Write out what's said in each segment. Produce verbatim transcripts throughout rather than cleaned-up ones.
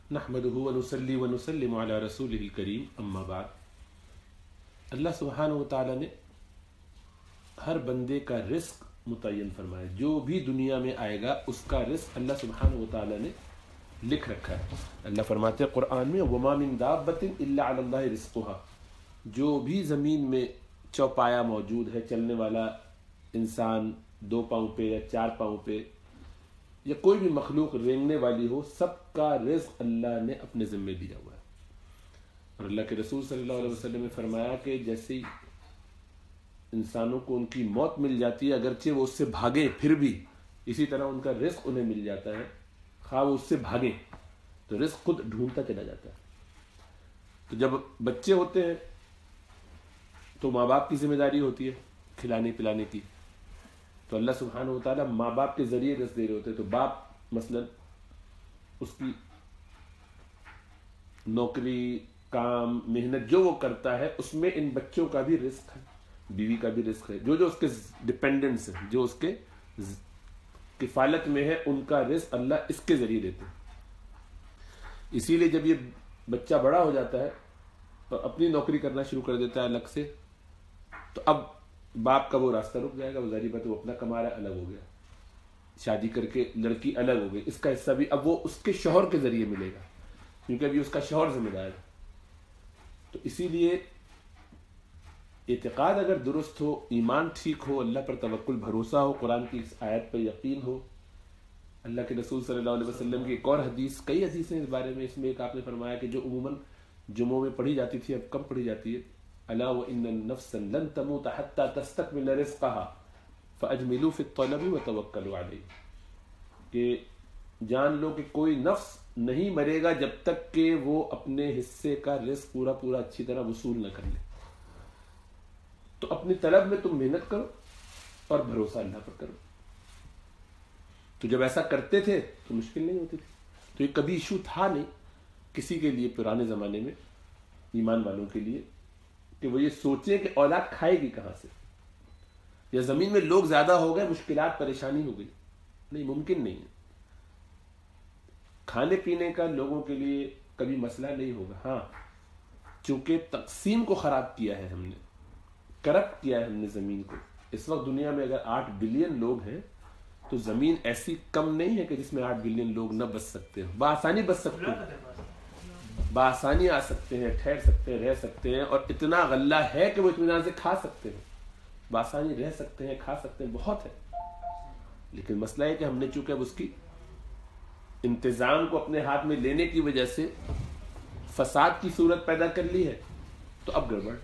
نحمده ونصلي ونسلم على رسوله الكريم اما بعد. اللہ سبحانہ و تعالیٰ نے ہر بندے کا رزق متعین فرمایا. جو بھی دنیا میں آئے گا اس کا رزق اللہ سبحانہ و تعالیٰ نے لکھ رکھا ہے. اللہ فرماتے ہیں قرآن میں وَمَا مِن دَابَّةٍ إِلَّا عَلَى اللَّهِ رِزْقُهَا. جو بھی زمین میں چوپایا موجود ہے, چلنے والا انسان دو پاؤں پہ یا چار پاؤں پہ یا کوئی بھی مخلوق رینگنے والی ہو, سب کا رزق اللہ نے اپنے ذمے دیا ہوا ہے. اور اللہ کے رسول صلی اللہ علیہ وسلم نے فرمایا کہ جیسے انسانوں کو ان کی موت مل جاتی ہے, اگرچہ وہ اس سے بھاگیں پھر بھی, اسی طرح ان کا رزق انہیں مل جاتا ہے. خواہ وہ اس سے بھاگیں تو رزق خود ڈھونڈتا چلا جاتا ہے. تو جب بچے ہوتے ہیں تو ماں باپ کی ذمہ داری ہوتی ہے کھلانے پلانے کی. تو اللہ سبحانہ و تعالیٰ ماں باپ کے ذریعے رزق دے رہے ہوتے ہیں. تو باپ مثلا اس کی نوکری, کام, محنت جو وہ کرتا ہے اس میں ان بچوں کا بھی رزق ہے, بیوی کا بھی رزق ہے, جو جو اس کے ڈپینڈنٹس ہیں, جو اس کے کفالت میں ہے, ان کا رزق اللہ اس کے ذریعے دیتے ہیں. اسی لیے جب یہ بچہ بڑا ہو جاتا ہے اور اپنی نوکری کرنا شروع کر دیتا ہے الگ سے, تو اب باپ کا وہ راستہ رک جائے گا. وہ ظاہری بات ہے وہ اپنا کما رہا ہے, الگ ہو گیا, شادی کر کے لڑکی الگ ہو گئی, اس کا حصہ بھی اب وہ اس کے شوہر کے ذریعے ملے گا کیونکہ ابھی اس کا شوہر ذمہ دار ہے. تو اسی لیے اعتقاد اگر درست ہو, ایمان ٹھیک ہو, اللہ پر توکل بھروسہ ہو, قرآن کی اس آیت پر یقین ہو, اللہ کے رسول صلی اللہ علیہ وسلم کی ایک اور حدیث, کئی حدیثیں اس بارے میں, اس میں ایک آپ نے فرمایا کہ جو عموماً جمعوں میں پڑھی جاتی تھی اب کم پڑھی جاتی ہے, الا وان النفس لن تموت حتى تستكمل رزقها فاجملوا في الطلب وتوکلوا علیہ. کہ جان لو کہ کوئی نفس نہیں مرے گا جب تک کہ وہ اپنے حصے کا رزق پورا پورا اچھی طرح وصول نہ کر لے. تو اپنی طلب میں تم محنت کرو اور بھروسہ اللہ پر کرو. تو جب ایسا کرتے تھے تو مشکل نہیں ہوتی تھی. تو یہ کبھی ایشو تھا نہیں کسی کے لیے پرانے زمانے میں, ایمان والوں کے لیے, کہ وہ یہ سوچیں کہ اولاد کھائے گی کہاں سے, یا زمین میں لوگ زیادہ ہو گئے, مشکلات پریشانی ہو گئی. نہیں, ممکن نہیں ہے. کھانے پینے کا لوگوں کے لیے کبھی مسئلہ نہیں ہوگا. ہاں, چونکہ تقسیم کو خراب کیا ہے ہم نے, کرپٹ کیا ہے ہم نے زمین کو. اس وقت دنیا میں اگر آٹھ بلین لوگ ہیں تو زمین ایسی کم نہیں ہے کہ جس میں آٹھ بلین لوگ نہ بچ سکتے ہو. بآسانی بچ سکتے ہیں, بآسانی آ سکتے ہیں, ٹھہر سکتے ہیں, رہ سکتے ہیں, اور اتنا غلہ ہے کہ وہ اطمینان سے کھا سکتے ہیں. بآسانی رہ سکتے ہیں, کھا سکتے ہیں, بہت ہے. لیکن مسئلہ ہے کہ ہم نے چونکہ اب اس کی انتظام کو اپنے ہاتھ میں لینے کی وجہ سے فساد کی صورت پیدا کر لی ہے, تو اب گڑبڑ.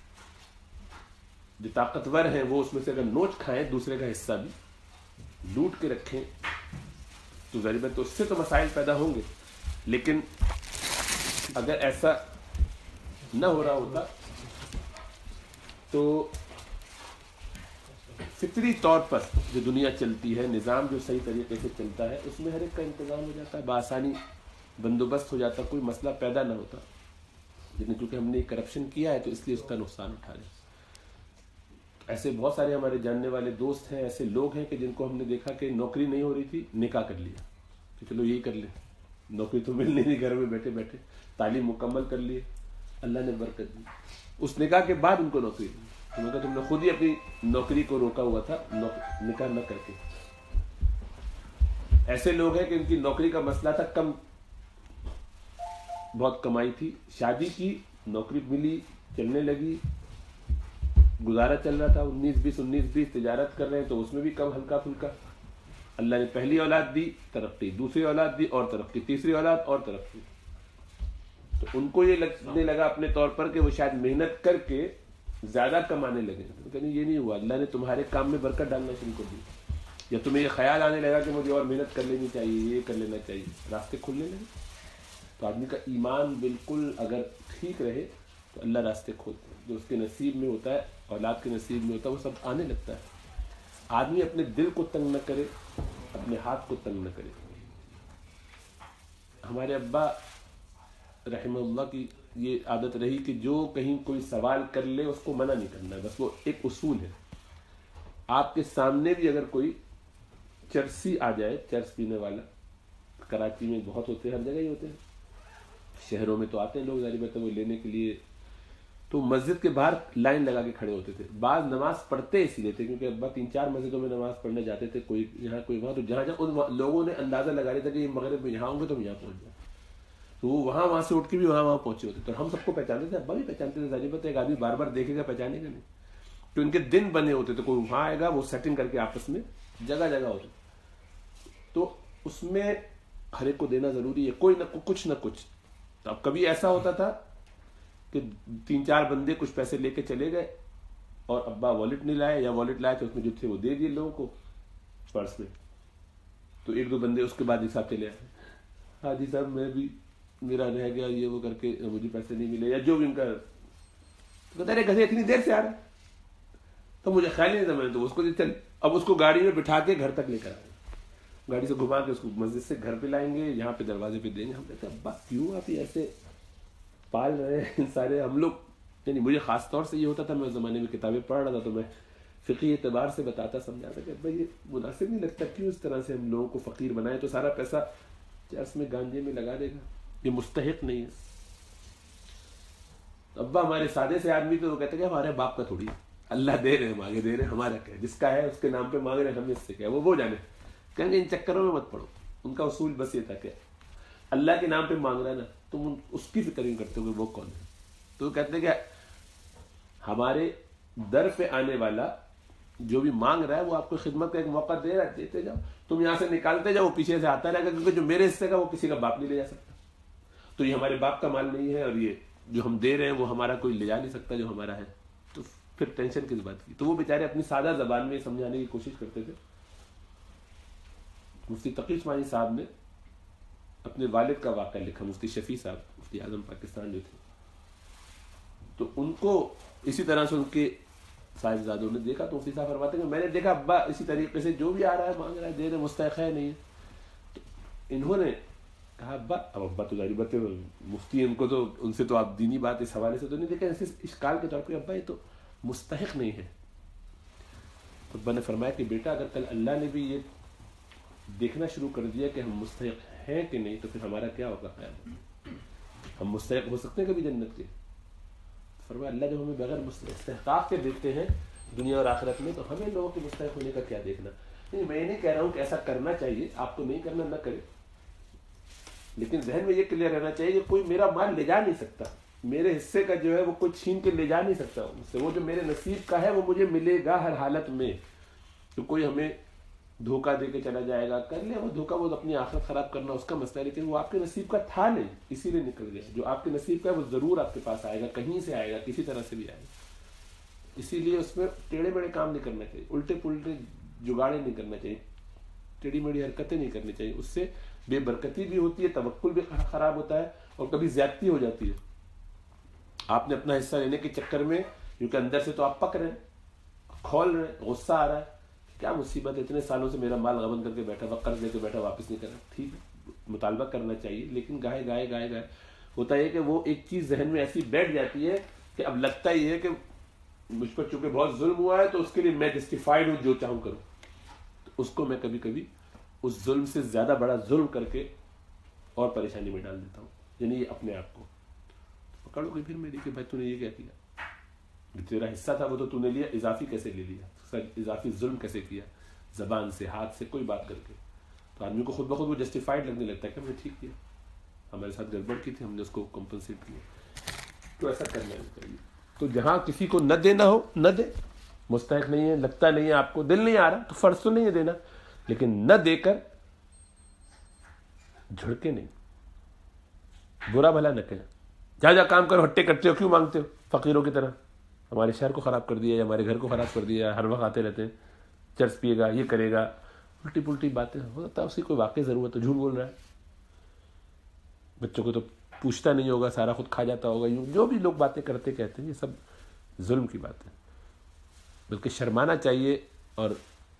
جو طاقتور ہیں وہ اس میں سے اگر نوچ کھائیں, دوسرے کا حصہ بھی لوٹ کے رکھیں, تو غریب ہے, تو اس سے تو مسائل پیدا ہوں گے. لیکن اگر ایسا نہ ہو رہا ہوتا تو فطری طور پر جو دنیا چلتی ہے, نظام جو صحیح طریقے سے چلتا ہے, اس میں ہر ایک کا انتظام ہو جاتا ہے, بآسانی بندوبست ہو جاتا, کوئی مسئلہ پیدا نہ ہوتا. لیکن چونکہ ہم نے کرپشن کیا ہے تو اس لیے اس کا نقصان اٹھا رہے ہیں. ایسے بہت سارے ہمارے جاننے والے دوست ہیں, ایسے لوگ ہیں کہ جن کو ہم نے دیکھا کہ نوکری نہیں ہو رہی تھی, نکاح کر لیا کہ چلو یہی کر لیں, نوکری تو مل نہیں رہی گھر میں بیٹھے بیٹھے, تعلیم مکمل کر لیے, اللہ نے برکت دی. اس نکاح کے بعد ان کو نوکری دی. انہوں نے کہا تم نے خود ہی اپنی نوکری کو روکا ہوا تھا نکاح نہ کر کے. ایسے لوگ ہیں کہ ان کی نوکری کا مسئلہ تھا, کم بہت کمائی تھی, شادی کی, نوکری ملی, چلنے لگی, گزارا چل رہا تھا, انیس بیس انیس بیس تجارت کر رہے ہیں تو اس میں بھی کم ہلکا پھلکا. اللہ نے پہلی اولاد دی, ترقی, دوسری اولاد دی اور ترقی, تیسری اولاد اور ترقی. تو ان کو یہ لگنے لگا اپنے طور پر کہ وہ شاید محنت کر کے زیادہ کمانے لگے. کہ نہیں, یہ نہیں ہوا, اللہ نے تمہارے کام میں برکت ڈالنا شروع کر دی. یا تمہیں یہ خیال آنے لگا کہ مجھے اور محنت کر لینی چاہیے, یہ کر لینا چاہیے, راستے کھلنے لگے. تو آدمی کا ایمان بالکل اگر ٹھیک رہے تو اللہ راستے کھولتے ہیں. جو اس کے نصیب میں ہوتا ہے, اولاد کے نصیب میں ہوتا ہے, وہ سب آنے لگتا ہے. آدمی اپنے دل کو تنگ نہ کرے, اپنے ہاتھ کو تنگ نہ کرے. ہمارے ابا رحمہ اللہ کی یہ عادت رہی کہ جو کہیں کوئی سوال کر لے اس کو منع نہیں کرنا ہے, بس وہ ایک اصول ہے. آپ کے سامنے بھی اگر کوئی چرسی آ جائے, چرس پینے والا, کراچی میں بہت ہوتے ہیں, ہر جگہ ہی ہوتے ہیں, شہروں میں تو آتے ہیں لوگ ظاہر بات ہے وہ لینے کے لیے، تو مسجد کے باہر لائن لگا کے کھڑے ہوتے تھے. بعض نماز پڑھتے اسی لیے تھے کیونکہ ابا تین چار مسجدوں میں نماز پڑھنے جاتے تھے، کوئی یہاں کوئی وہاں، تو جہاں جہاں ان لوگوں نے اندازہ لگا لیا تھا کہ یہ مغرب میں یہاں ہوں گے تو ہم یہاں پہنچ جائیں، تو وہ وہاں وہاں سے اٹھ کے بھی وہاں وہاں پہنچے ہوتے تھے. اور ہم سب کو پہچانتے تھے، ابا بھی پہچانتے تھے. ظاہر بات ہے ایک آدمی بار بار دیکھے گا پہچانے گا نہیں، تو ان کے دن بنے ہوتے تھے، کوئی وہاں آئے گا وہ سیٹنگ کر کے آپس میں جگہ جگہ ہوتے. تو اس میں ہر ایک کو دینا ضروری ہے، کوئی نہ کچھ نہ کچھ. تو اب کبھی ایسا ہوتا تھا کہ تین چار بندے کچھ پیسے لے کے چلے گئے اور ابا والیٹ نہیں لائے، یا والیٹ لائے تو اس میں جو تھے وہ دے دیے لوگوں کو پرس میں. تو ایک دو بندے اس کے بعد حساب چلے آئے، ہاں جی صاحب میں بھی میرا رہ گیا یہ وہ کر کے مجھے پیسے نہیں ملے، یا جو بھی ان کا. کہتا ہے گھر اتنی دیر سے آ رہا ہے تو مجھے خیال نہیں تھا، میں نے تو اس کو چل اب اس کو گاڑی میں بٹھا کے گھر تک لے کر آئے، گاڑی سے گھما کے اس کو مسجد سے گھر پہ لائیں گے، یہاں پہ دروازے پہ دیں گے. ہم کہتے ہیں ابا کیوں آپ یہ ایسے پال رہے ہیں سارے ہم لوگ. یعنی مجھے خاص طور سے یہ ہوتا تھا، میں اس زمانے میں کتابیں پڑھ رہا تھا تو میں فقہی اعتبار سے بتاتا سمجھاتا کہ بھائی یہ مناسب نہیں لگتا، کیوں اس طرح سے ہم لوگوں کو فقیر بنائیں، تو سارا پیسہ چرس میں گانجے میں لگا دے گا، یہ مستحق نہیں ہے. ابا ہمارے سادے سے آدمی تو وہ کہتے کہ ہمارے باپ کا تھوڑی، اللہ دے رہے ہیں ہم آگے دے رہے ہیں، ہمارا کیا ہے، جس کا ہے اس کے نام پہ مانگ رہے ہیں، ہم اس سے کیا ہے، وہ وہ جانے. کہیں گے ان چکروں میں مت پڑو. ان کا اصول بس یہ تھا کہ اللہ کے نام پہ مانگ رہا ہے نا، تم اس کی فکر نہیں کرتے ہو کہ وہ کون ہے. تو کہتے ہیں کہ ہمارے در پہ آنے والا جو بھی مانگ رہا ہے وہ آپ کو خدمت کا ایک موقع دے رہا ہے، دیتے جاؤ. تم یہاں سے نکالتے جاؤ، وہ پیچھے سے آتا رہے گا، کیونکہ جو میرے حصے کا وہ کسی کا باپ نہیں لے جا سکتا. تو یہ ہمارے باپ کا مال نہیں ہے، اور یہ جو ہم دے رہے ہیں وہ ہمارا کوئی لے جا نہیں سکتا جو ہمارا ہے. تو پھر ٹینشن کس بات کی. تو وہ بیچارے اپنی سادہ زبان میں سمجھانے کی کوشش کرتے تھے. مفتی تقی عثمانی صاحب نے اپنے والد کا واقعہ لکھا، مفتی شفیع صاحب مفتی اعظم پاکستان جو تھے، تو ان کو اسی طرح سے ان کے صاحبزادوں نے دیکھا. تو مفتی صاحب فرماتے ہیں کہ میں نے دیکھا ابا اسی طریقے سے جو بھی آ رہا ہے مانگ رہا ہے، دے رہے، مستحق ہے نہیں ہے. تو انہوں نے کہا ابا، اب ابا تو ظاہر بات ہے مفتی، ان کو تو ان سے تو آپ دینی بات اس حوالے سے تو نہیں دیکھا، ایسے اشکال کے طور پہ ابا یہ تو مستحق نہیں ہے. تو ابا نے فرمایا کہ بیٹا اگر کل اللہ نے بھی یہ دیکھنا شروع کر دیا کہ ہم مستحق ہیں کہ نہیں، تو پھر ہمارا کیا ہوگا خیال؟ ہم مستحق ہو سکتے ہیں کبھی جنت کے؟ فرمایا اللہ جب ہمیں بغیر استحقاق کے دیکھتے ہیں دنیا اور آخرت میں، تو ہمیں لوگوں کے مستحق ہونے کا کیا دیکھنا. نہیں میں نہیں کہہ رہا ہوں کہ ایسا کرنا چاہیے، آپ کو نہیں کرنا نہ کرے، لیکن ذہن میں یہ کلیئر رہنا چاہیے کہ کوئی میرا مال لے جا نہیں سکتا، میرے حصے کا جو ہے وہ کوئی چھین کے لے جا نہیں سکتا مجھ سے. وہ جو میرے نصیب کا ہے وہ مجھے ملے گا ہر حالت میں. تو کوئی ہمیں دھوکہ دے کے چلا جائے گا، کر لے وہ دھوکہ، وہ اپنی آخرت خراب کرنا اس کا مسئلہ ہے، لیکن وہ آپ کے نصیب کا تھا نہیں، اسی لیے نکل گیا. جو آپ کے نصیب کا ہے وہ ضرور آپ کے پاس آئے گا، کہیں سے آئے گا، کسی طرح سے بھی آئے گا. اسی لیے اس میں ٹیڑھے میڑھے کام نہیں کرنا چاہیے، الٹے پلٹے جگاڑے نہیں کرنا چاہیے، ٹیڑھی میڑھی حرکتیں نہیں کرنی چاہیے. اس سے بے برکتی بھی ہوتی ہے، توکل بھی خراب ہوتا ہے، اور کبھی زیادتی ہو جاتی ہے. آپ نے اپنا حصہ لینے کے چکر میں، کیونکہ اندر سے تو آپ پک رہے ہیں، کھول رہے ہیں، غصہ آ رہا ہے، کیا مصیبت ہے، اتنے سالوں سے میرا مال غبن کر کے بیٹھا ہوا، قرض لے کے بیٹھا، واپس نہیں کرنا. ٹھیک ہے مطالبہ کرنا چاہیے، لیکن گائے گائے گائے گائے ہوتا ہے کہ وہ ایک چیز ذہن میں ایسی بیٹھ جاتی ہے کہ اب لگتا ہی ہے کہ مجھ پر چونکہ بہت ظلم ہوا ہے تو اس کے لیے میں جسٹیفائڈ ہوں، جو چاہوں کروں. تو اس کو میں کبھی کبھی اس ظلم سے زیادہ بڑا ظلم کر کے اور پریشانی میں ڈال دیتا ہوں. یعنی یہ اپنے آپ کو پکڑو گے پھر میری کہ بھائی تو نے یہ کیا کیا، جو تیرا حصہ تھا وہ تو تو نے لیا، اضافی کیسے لے لیا، اضافی ظلم کیسے کیا، زبان سے، ہاتھ سے، کوئی بات کر کے. تو آدمی کو خود بخود وہ جسٹیفائڈ لگنے لگتا ہے کہ ہم نے ٹھیک کیا، ہمارے ساتھ گڑبڑ کی تھی، ہم نے اس کو کمپنسیٹ کیا. تو ایسا کرنا نہیں چاہیے. تو جہاں کسی کو نہ دینا ہو نہ دے، مستحق نہیں ہے، لگتا نہیں ہے آپ کو، دل نہیں آ رہا، تو فرض تو نہیں ہے دینا، لیکن نہ دے کر جھڑکے نہیں، برا بھلا نہ کہیں. جا جا کام کرو، ہٹے کرتے ہو، کیوں مانگتے ہو فقیروں کی طرح، ہمارے شہر کو خراب کر دیا یا ہمارے گھر کو خراب کر دیا، ہر وقت آتے رہتے ہیں، چرس پیے گا، یہ کرے گا، الٹی پلٹی باتیں. ہو سکتا ہے اسی کوئی واقعی ضرورت تو جھوٹ بول رہا ہے، بچوں کو تو پوچھتا نہیں ہوگا، سارا خود کھا جاتا ہوگا. جو بھی لوگ باتیں کرتے کہتے ہیں یہ سب ظلم کی باتیں. بلکہ شرمانا چاہیے اور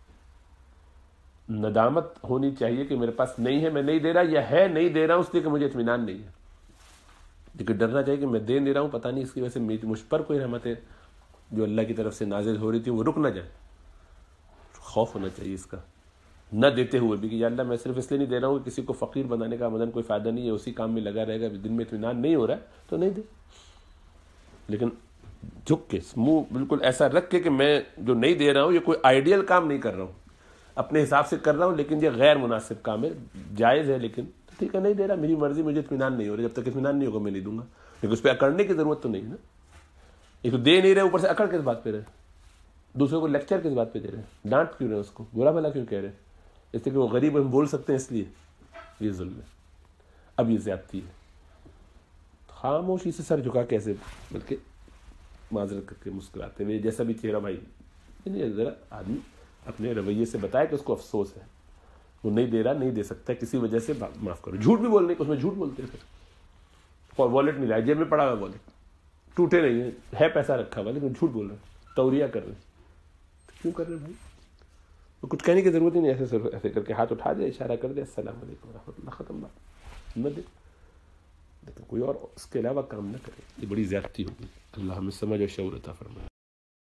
ندامت ہونی چاہیے کہ میرے پاس نہیں ہے، میں نہیں دے رہا، یا ہے نہیں دے رہا ہوں اس لیے کہ مجھے اطمینان نہیں ہے. لیکن ڈرنا چاہیے کہ میں دے نہیں رہا ہوں، پتہ نہیں اس کی وجہ سے مجھ پر کوئی رحمتیں جو اللہ کی طرف سے نازل ہو رہی تھی وہ رک نہ جائے. خوف ہونا چاہیے اس کا. نہ دیتے ہوئے بھی کہ یا اللہ میں صرف اس لیے نہیں دے رہا ہوں کہ کسی کو فقیر بنانے کا مدن کوئی فائدہ نہیں ہے، اسی کام میں لگا رہے گا، دن میں اطمینان نہیں ہو رہا ہے تو نہیں دے، لیکن جھک کے منہ بالکل ایسا رکھ کے کہ میں جو نہیں دے رہا ہوں یہ کوئی آئیڈیل کام نہیں کر رہا ہوں، اپنے حساب سے کر رہا ہوں لیکن یہ غیر مناسب کام ہے، جائز ہے لیکن ٹھیک ہے نہیں دے رہا، میری مرضی، مجھے اطمینان نہیں ہو رہا، جب تک اطمینان نہیں ہوگا میں نہیں دوں گا، لیکن اس پہ اکڑنے کی ضرورت تو نہیں ہے نا، ایک تو دے نہیں رہے اوپر سے اکڑ کس بات پہ رہے، دوسرے کو لیکچر کس بات پہ دے رہے ہیں، ڈانٹ کیوں رہے اس کو، برا بھلا کیوں کہہ رہے ہیں، اس لیے کہ وہ غریب ہم بول سکتے ہیں اس لیے، یہ ظلم ہے، اب یہ زیادتی ہے، خاموشی سے سر جھکا کیسے، بلکہ معذرت کر کے مسکراتے ہوئے جیسا بھی چہرہ بھائی، نہیں ذرا آدمی اپنے رویے سے بتائے کہ اس کو افسوس ہے، وہ نہیں دے رہا، نہیں دے سکتا کسی وجہ سے، معاف کرو، جھوٹ بھی بولنے کو، اس میں جھوٹ بولتے ہیں پھر، اور والٹ نہیں لایا، جیب میں پڑا ہوا والٹ، ٹوٹے نہیں ہے، ہے پیسہ رکھا ہوا لیکن جھوٹ بول رہے ہیں، توریہ کر رہے ہیں، کیوں کر رہے ہیں بھائی، تو کچھ کہنے کی ضرورت ہی نہیں، ایسے صرف ایسے کر کے ہاتھ اٹھا دے، اشارہ کر دے، السلام علیکم ورحمۃ اللہ، ختم بات، نہ دے، لیکن کوئی اور اس کے علاوہ کام نہ کرے، یہ بڑی زیادتی ہوگی، اللہ ہمیں سمجھ اور شعور عطا فرمائے۔